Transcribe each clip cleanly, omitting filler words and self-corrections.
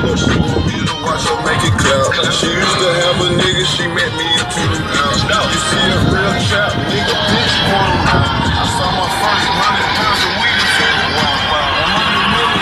up, she want me to watch her make it clap. She used to have a nigga, she met me in 2000. You see a real trap, nigga, bitch, want around. I saw my first 100 pounds of weed in February. I'm on the middle.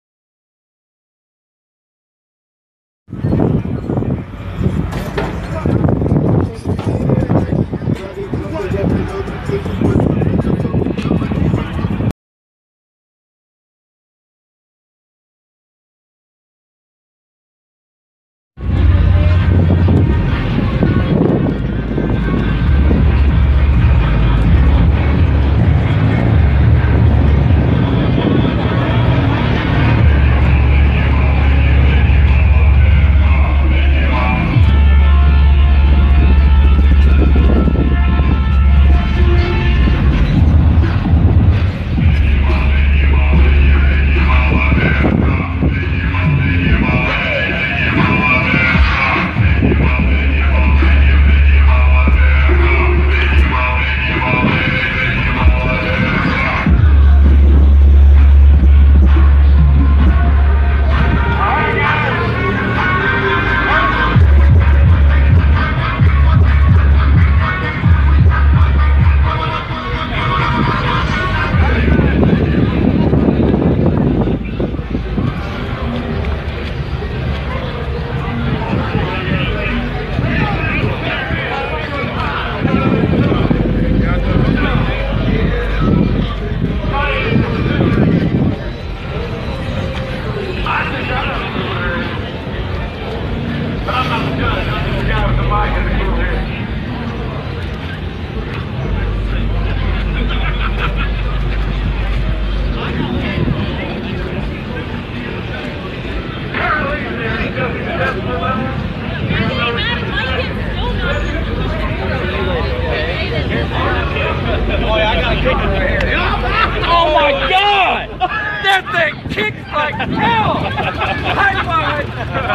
Oh my God! That thing kicks like hell! High five!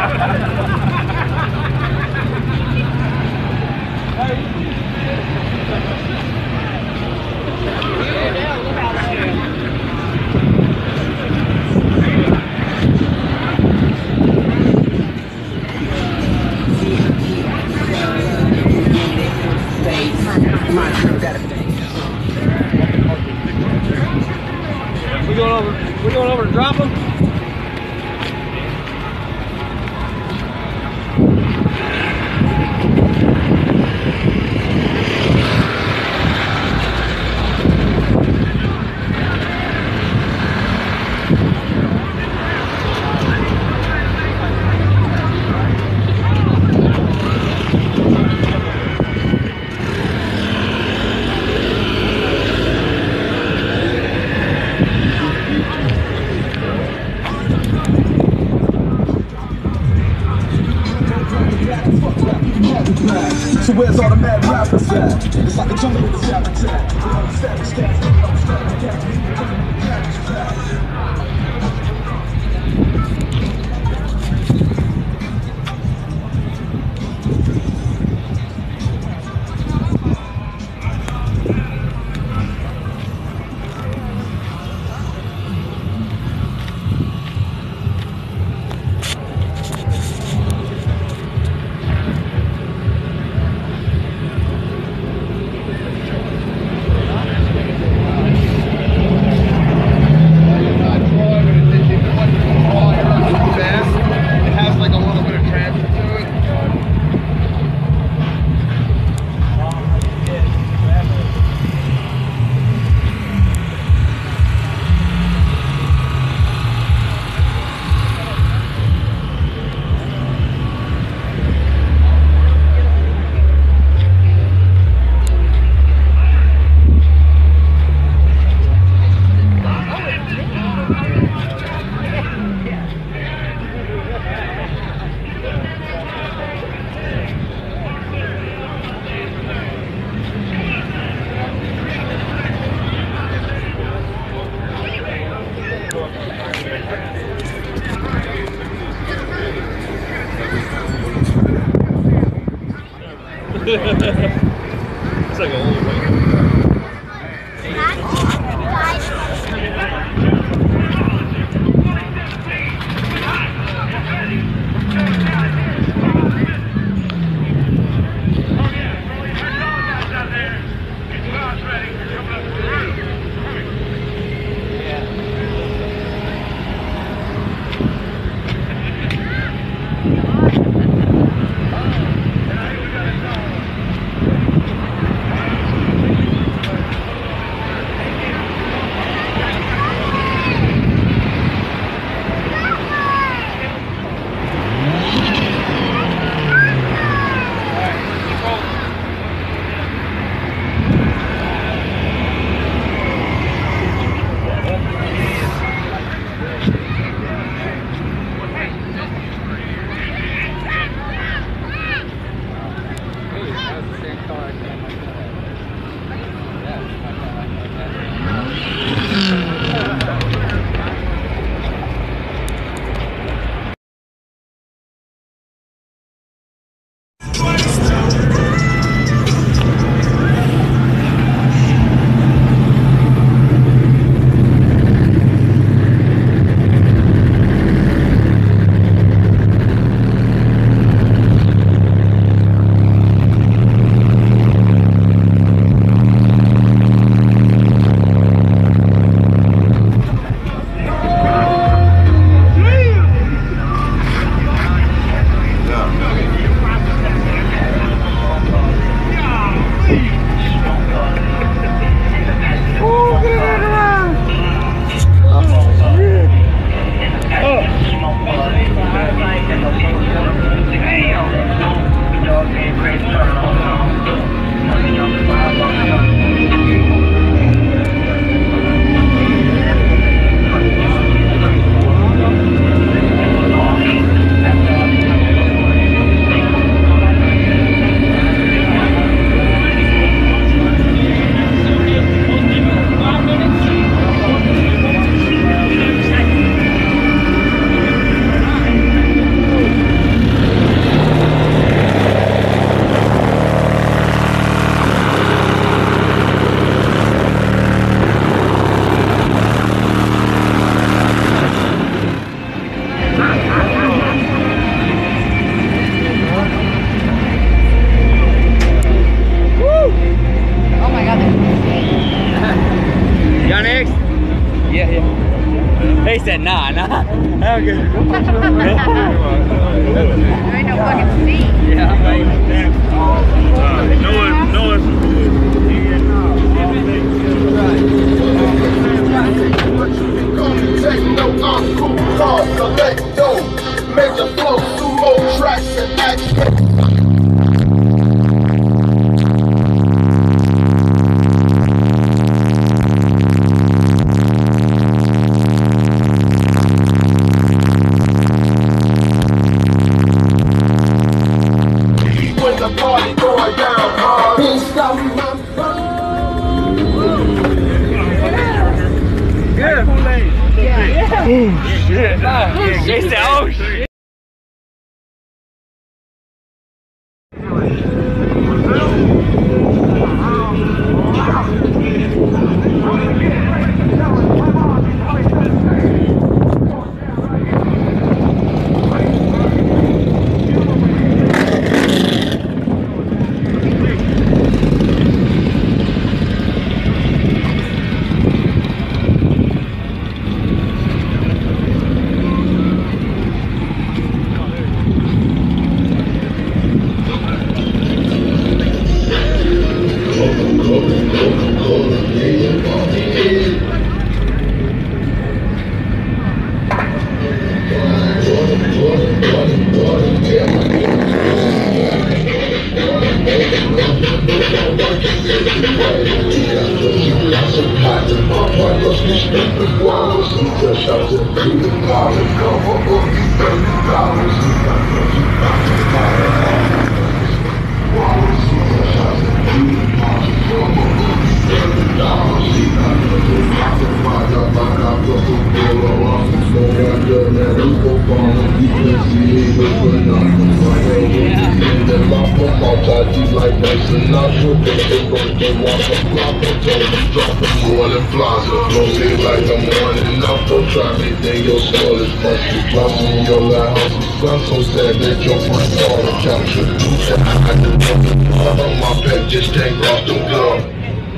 We going over to drop them? So where's all the mad rappers at? It's like a jungle with a savage attack. With all the savage cats, with all the savage cats, with all the savage cats. It's like a whole thing. ain't nobody to see. Yeah, Techno, I'm cool, car, select dope. Major flow, sumo tracks and action. When the party going down hard. Oh shit. They said, oh shit. Just take off the floor.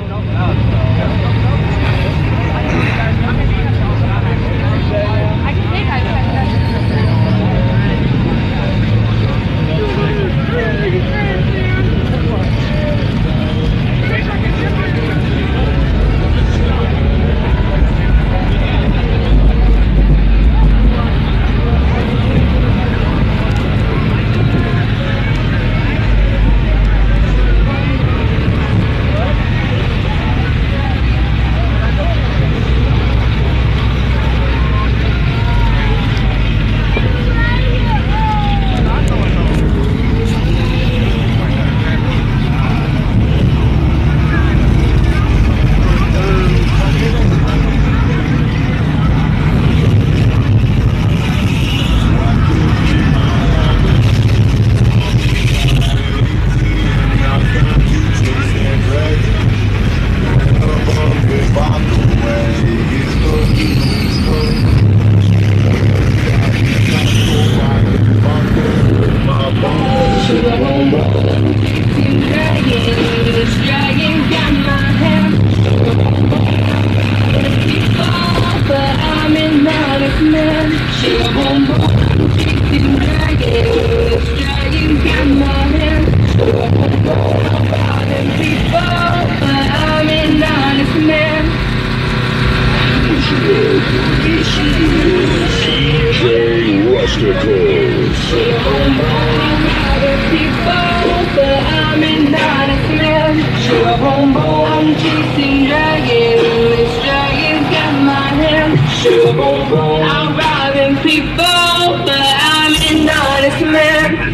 I'm robbing people, but I'm an honest man.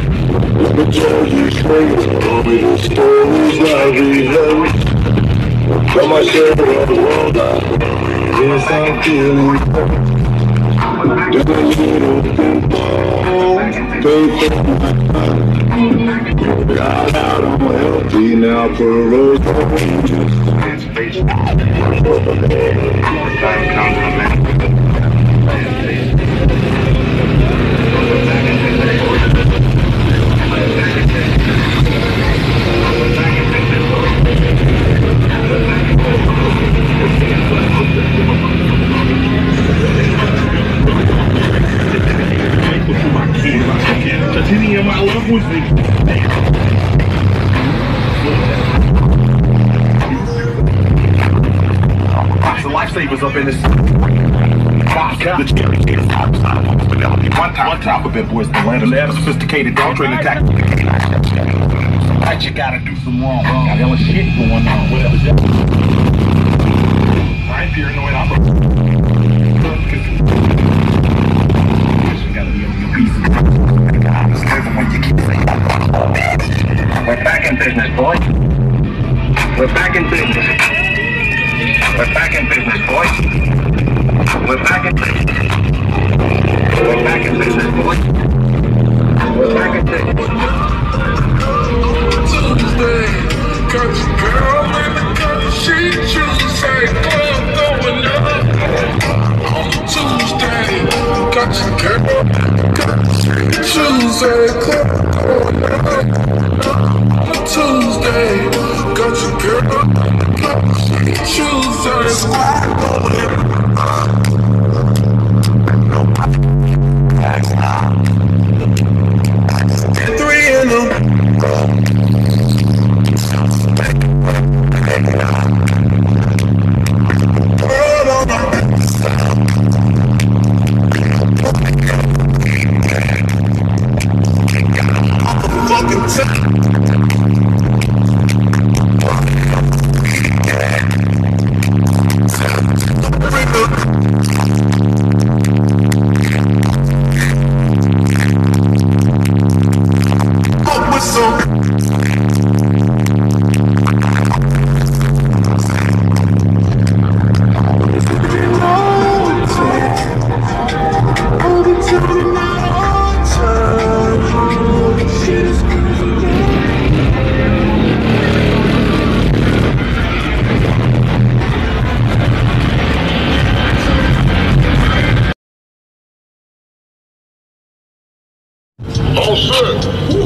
I tell you straight, all the stories I relive. From my share of the world, yes, I'm feeling doing little people. Got out, I'm healthy now for a road. é maluco, música. The lifesavers up in this. One time of it, boys, the land of sophisticated doctrine attack. Sometimes you gotta do some wrong. Got hella shit going on. Whatever. I ain't paranoid. I'm gotta be on your piece. We're back in business, boy. We're back in business. We're back in business, boys. We're back in business. We're back in business, boys. We're back in business. Tuesday, got your girl in the cut, she Tuesday, club going up. On Tuesday, got your girl, Tuesday, club going up. On Tuesday, got your girl, Tuesday, squad going up. 3 in the oh shit!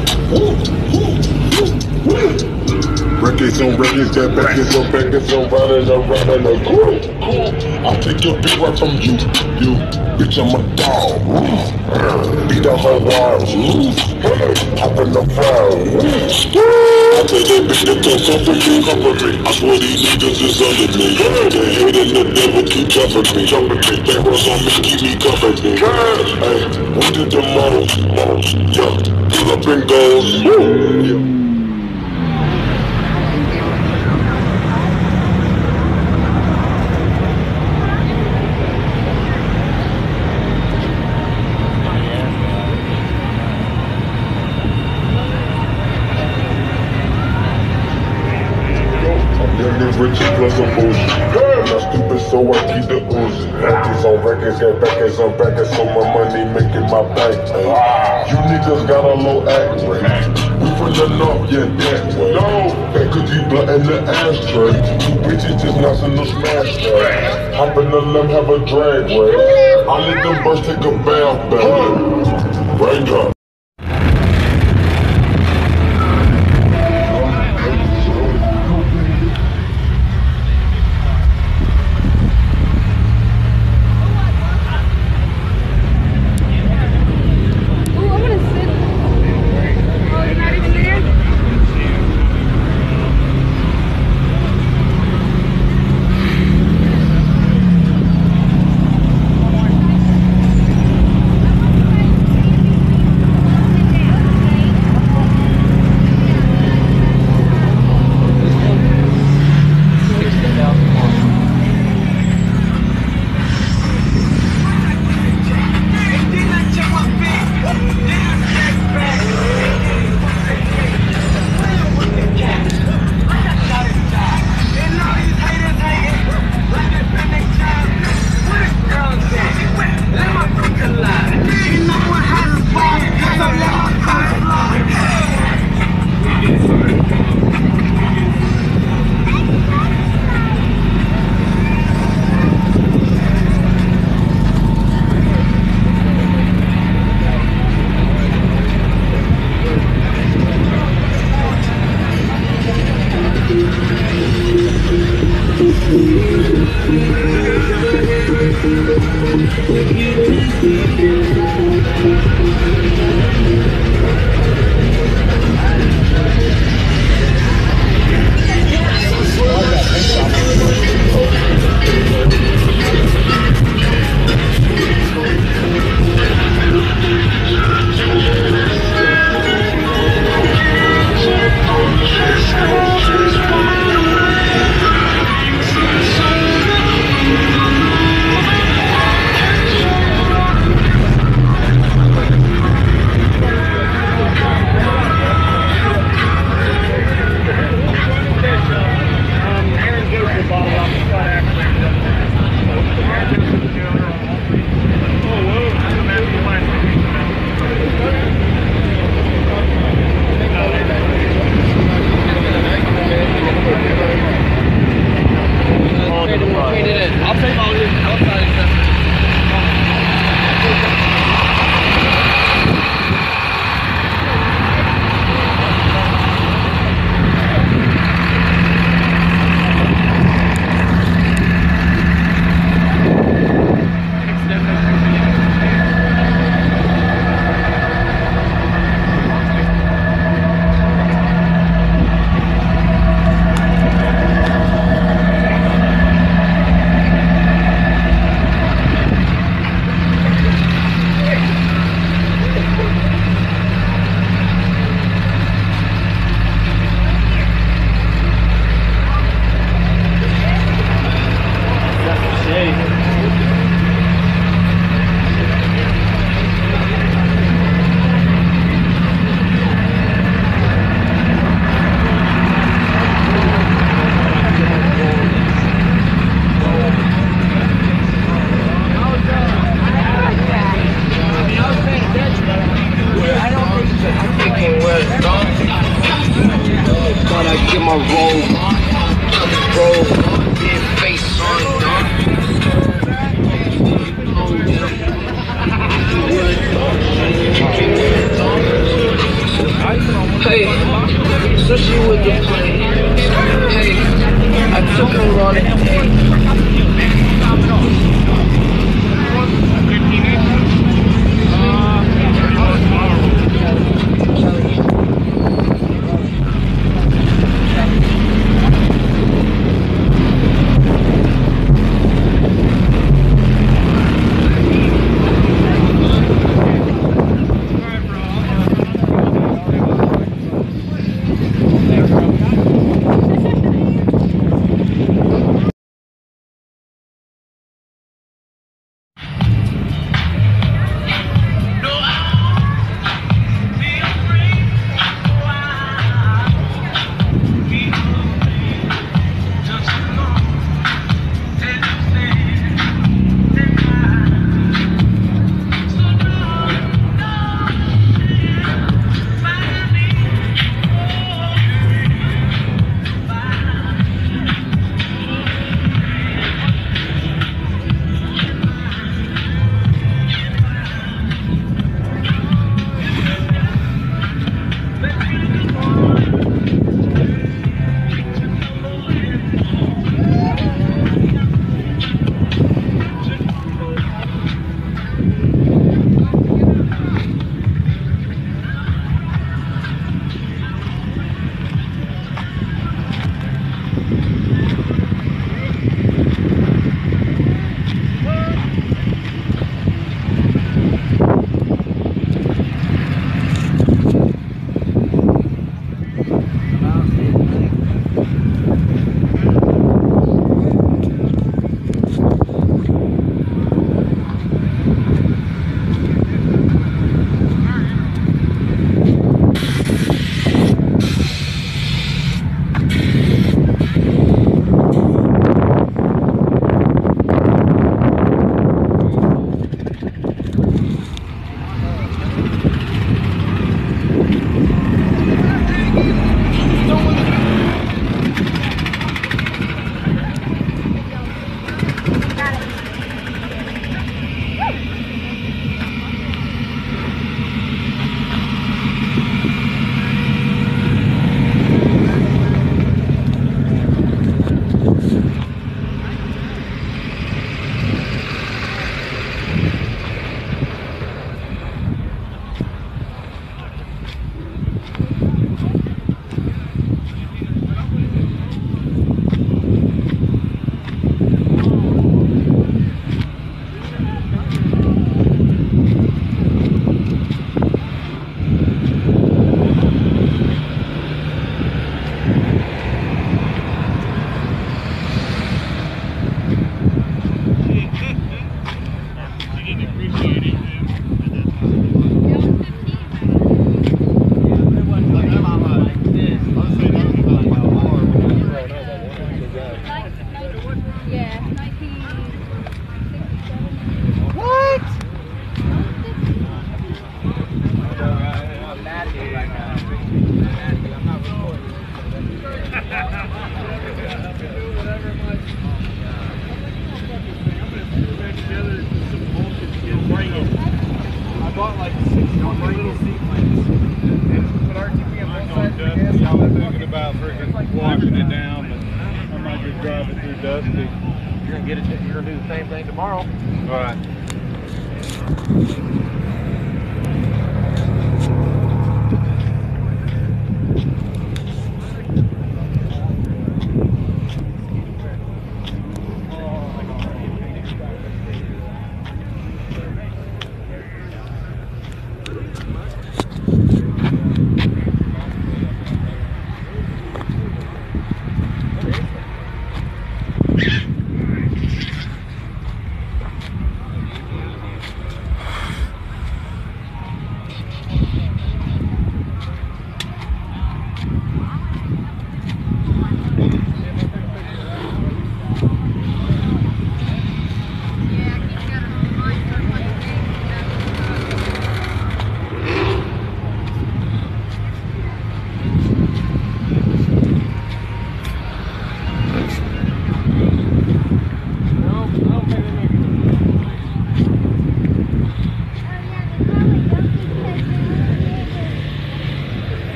Records on records, that backers on backers on running around in a group. I'll take your beat right from you. Bitch, I'm a dog. Beat the whole wall. Hop in the fire. I take that bitch that does something to cover me. I swear these niggas is under me. The hate and the devil keep jumping me. They was on me, keep me company. Hey, we did the most. Yeah, pull up and goes. Yeah. Rich plus a bullshit. I'm not stupid, so I keep the oozing. Records on records, got backers on backers, so my money making my bank. You niggas got a low act rate. We from the north, yeah, that way. No, that could be blunt in the ashtray. 2 bitches just knocking the smash tray. Hop in the limb, have a drag race. I let them birds take a bath, baby. Break up. Hey, sushi with the plate. Hey, I took her on a date.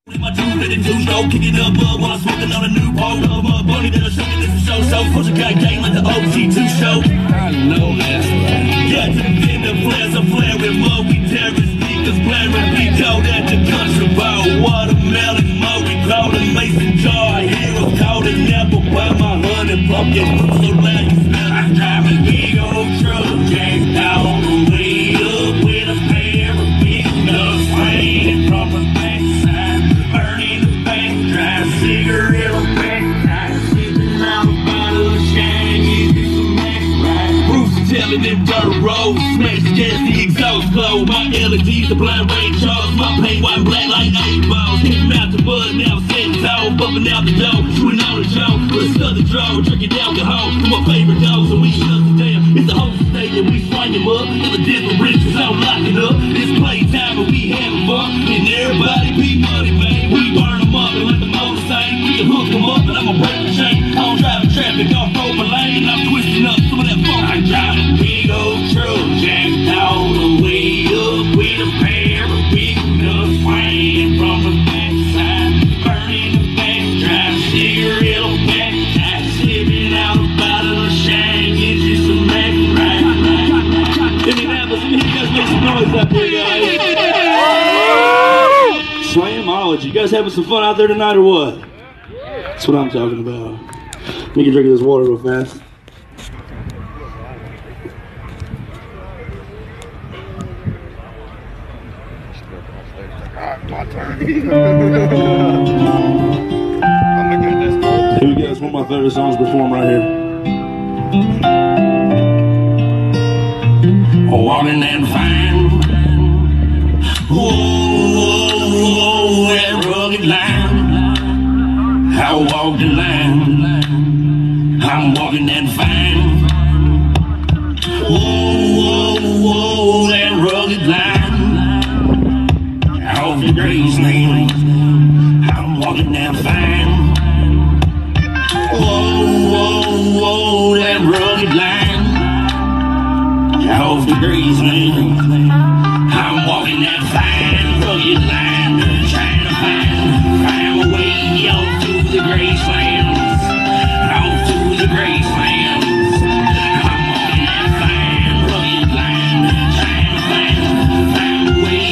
My two show, kicking up bug while I'm smoking on a new pole. Love bunny that I'm showing this show. So push a guy game like the OG2 show. I know that's right. Yeah, to the end of flares, I'm flaring mud. We terrorist speakers blaring. We go that the country ball. Watermelon, Murray, cloud, and mason jar. Heroes called and never buy my honey pumpkin. So loud you smell. I'm driving a big old truck, jacked out on the way up with a pair of big nuts swinging from the backside. Burning the bank, dry cigarette on back tire. Sipping out a bottle of shine, give me some Mac right. Bruce telling them dirt roads, smash against the exhaust glow. My LEDs, the blind range charge. My paint white and black like 8 balls. Hitting out the bud, now sitting tall. Bumping out the door, chewing on the jaw. With a southern draw, drinking alcohol. My favorite dogs, and we shut it down. It's the whole stadium, we swing them up. Never different riches, I'm locking up. It's playtime, and we having fun. And everybody be money, man. We burn them up and let the motor sing. We can hook them up and I'ma break the chain. I don't drive the traffic off over lane. I'm twisting up some of that funk. I drive a big old truck, jacked all the way up with a pair of big nuts swinging from the backside. Burning the back, drive cigarette on back tire. Sipping out a bottle of shine, gives you some Mac right. Indianapolis, you guys make some noise up here, guys. Slamology. You guys having some fun out there tonight or what? That's what I'm talking about. Let me get a drink of this water real fast. Here we go. It's one of my favorite songs to perform right here. Walking and fine. Whoa, that rugged line. I walk the line. I'm walking that fine. Whoa, that rugged line. Off the Graceland. I'm walking that fine. Whoa, that rugged line. Off the Graceland. I'm walking that fine rugged line, trying to find my way off to the Gracelands, off to the Gracelands. I'm walking that fine rugged line, trying to find my way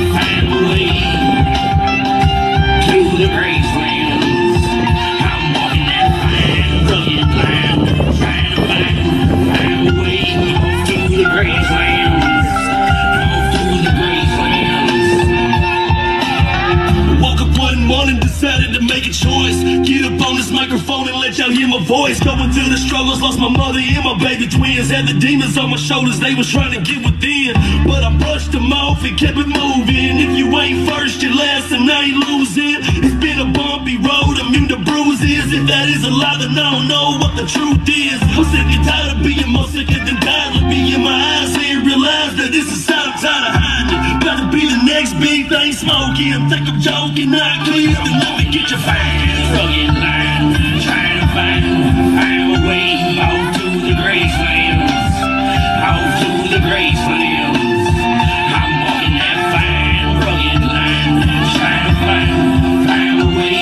to the Gracelands. I'm walking that fine rugged line, trying to find my way off to the Gracelands. Morning decided to make a choice. Get up on this microphone and let y'all hear my voice. Going through the struggles, lost my mother and my baby twins. Had the demons on my shoulders, they was trying to get within. But I brushed them off and kept it moving. If you ain't first, you're last and I ain't losing. It's been a bumpy road, immune to bruises. If that is a lie, then I don't know what the truth is. I'm sick and tired of being more sicker than dying. Look me in my eyes and realize that this is how I'm tired of hiding. Gotta be the next big thing smoking. Think I'm joking, not clear. Then let me get your fine rugged line. Trying to find my way off to the Gracelands, off to the Gracelands. I'm walking that fine rugged line. Trying to find my way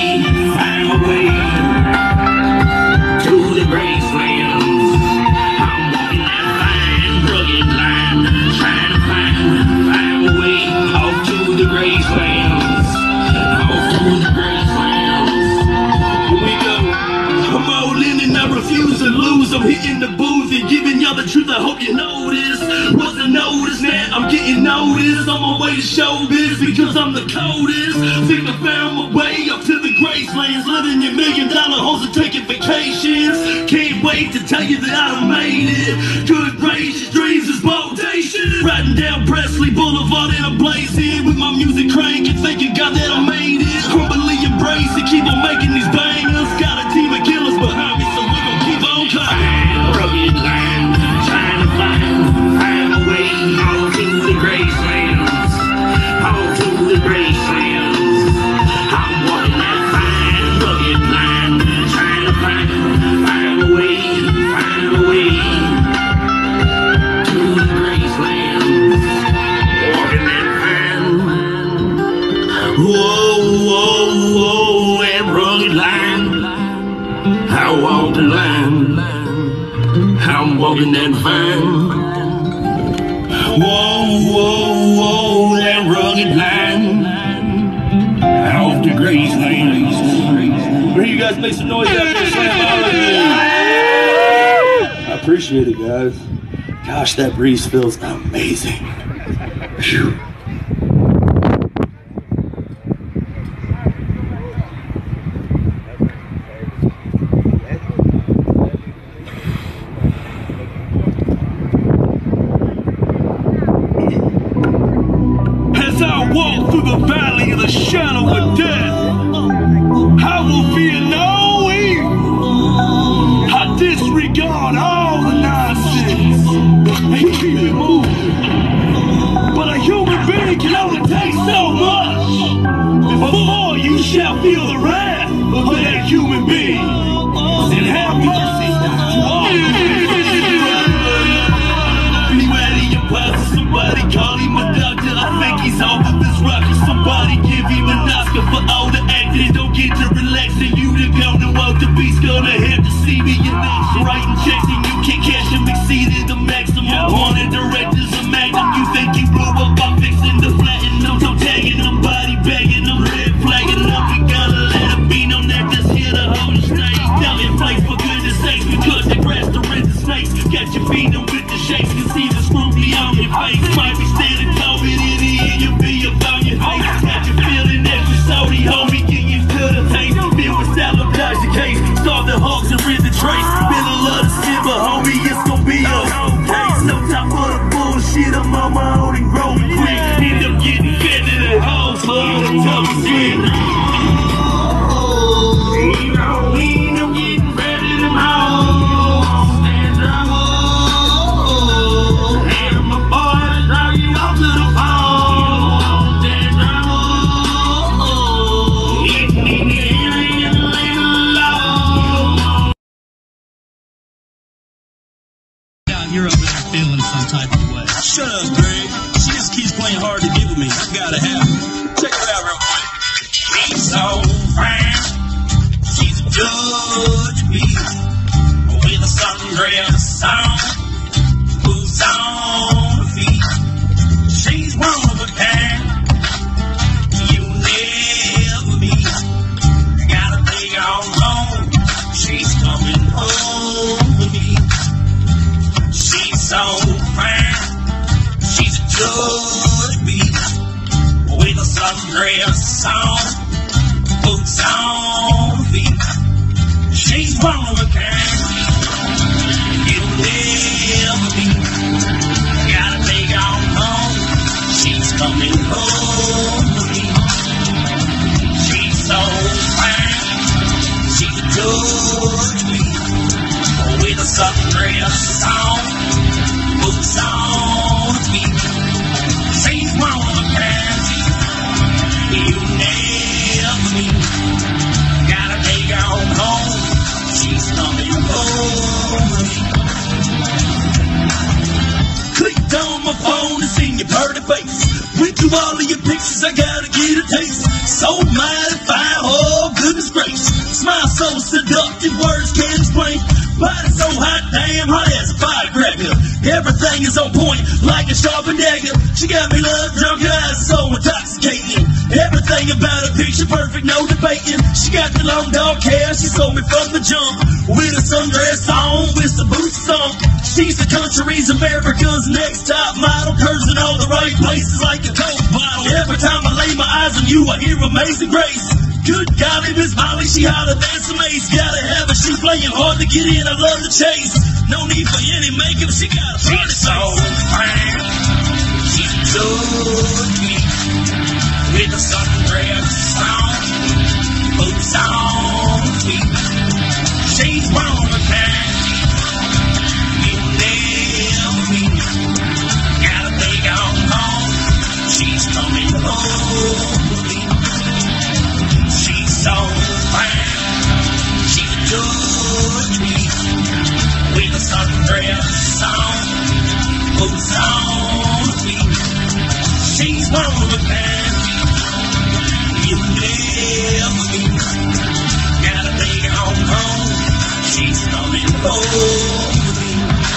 to the Gracelands. I'm walking that fine rugged line. Trying to find my way off to the Gracelands, off to the Gracelands. Here we go. I'm all in and I refuse to lose. I'm hitting the booth and giving y'all the truth. I hope you know this. Wasn't noticed, man. I'm getting noticed. On my way to showbiz because I'm the coldest. Think I found my way up to the Gracelands. Living in $1 million homes and taking vacations. Can't wait to tell you that I done made it. Good gracious, dreams is bodacious. Riding down Presley Boulevard and I'm blazing with my music cranking, thanking God that I made it. Humbly embrace it, keep on making these bangers. Got a team of killers behind me, so we're gonna keep on climbing. Rugged line, trying to find my way all to the Gracelands, all to the Gracelands. I'm walking that fine rugged line, trying to find my way to the Gracelands. I'm walking that van. Whoa, whoa, whoa, that rugged line. Off the Graceland. Where you guys make some noise out there, Slamology? I appreciate it, guys. Gosh, that breeze feels amazing. Phew. As I walk through the valley of the shadow of death, I will fear no evil. I disregard all the nonsense and keep it moving. But a human being can only take so much before you shall feel the wrath of that human being. And have mercy to all the beware the imposter. Somebody call him a doctor. I think he's off of this rocket. Somebody give him an Oscar for all the acting. Don't get to relaxing. You the gonna walk the beast. Gonna have to see me in action. Writing checks and you can't cash them. Exceeded the maximum. Wanted directors of magnum. You think you blew up? I'm fixing the flatten them. So tagging them, body bagging them, red flagging them. We gotta let it be known that this here the whole stage. Down in place for goodness sakes. Because they grass the red snakes. Got you feeding with the shakes. Can see the scrutiny on your face. Might be standing COVID in the ear. You be up on your face. Got you feeling extra salty, homie. Get used to the taste. Feel with sabotage the case. Start the hawks and rid the trace. Been a lot of shit, but homie, it's gonna be a whole case. No time for the bullshit. I'm on my own and growing quick. End up getting fed to the hoes for all the tough shit. You know, we end up getting fed to them hoes. Stand up. And my boys are you out to the phone. Stand up. You're up there feeling some type of way. Shut up, Greg. She just keeps playing hard to get with me. I gotta have her. Check her out real quick. She's so fine. She's good to me. With a sundress on, boots on her feet. She's one of a kind you never meet. Gotta take on home. She's coming home with me. She's so fine, she's a good beat. With a sundress on, boots on her feet. She's one of a kind you'll never meet. Gotta take on home, she's coming home with me. She's so fine, she's a good beat. With a sundress on, boots on her feet. She's one of a kind you never meet. Gotta take her home. She's coming home. Clicked on my phone and seen your pretty face. Went through all of your pictures, I gotta get a taste. So mighty fine, oh goodness gracious. Smile so seductive, words can't explain. Body so hot, damn hot as a firecracker. Everything is on point, like a sharpened dagger. She got me love drunk, her eyes so intoxicating. Everything about her picture perfect, no debating. She got the long dark hair, she sold me from the jump. With a sundress on, with the boots on. She's the country's America's next top model. Curves in all the right places like a Coke bottle. Every time I lay my eyes on you, I hear Amazing Grace. Good golly, Miss Molly, she hotter than some ace. Gotta have her, she playing hard to get in, I love the chase. No need for any makeup, she got a pretty so fine. She's good beat. With a sundress on, boots on her feet. She's one of a kind you'll never meet. Gotta take her home, she's coming home with me. She's so fine, she's good to me. With a sundress on, boots on her feet. She's one of a kind you'll never meet. Gotta take her home, she's coming home with me.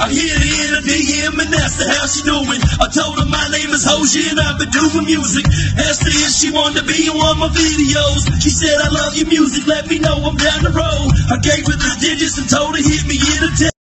I hit her in a DM and asked her how she doing. I told her my name is Hosier and I've been doing music. Asked her if she wanted to be in one of my videos. She said, I love your music, let me know I'm down the road. I gave her the digits and told her hit me in a text.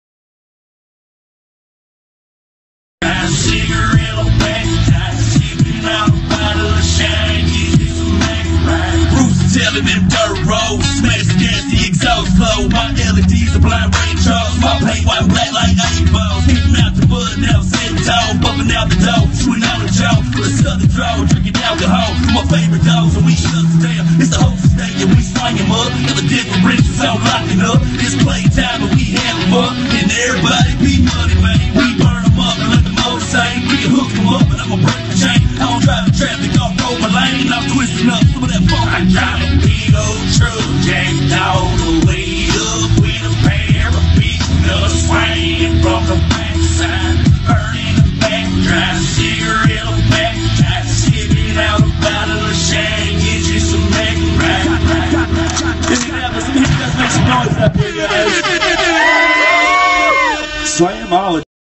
Cigarette on back, sipping out a bottle of shine, getting some Mac right. Bruce is telling them dirt roads, smash against the exhaust flow. My LEDs are blind range charts, my paint white black like 8 balls. Hitting out the bud, now sitting tall, bumping out the door, swing on the jaw for a southern draw, drinking alcohol from my favorite dogs, and we shut it down. It's the whole state and we swing them up, got the different riches all locking up. It's playtime and we have fun, and everybody be money, man. We burn them up and let them all the same. We can hook them up and I'ma break the chain. I don't drive the traffic, I'll roll my lane. I'm twisting up some of that funk. I drive a big old truck, jacked all the way up with a pair of big nuts swinging from the backside, burning the back, dry cigarette on back, sipping out a bottle of shine, get you some Mac right. Indianapolis, let me hear you guys make some noise up here, guys. Slamology.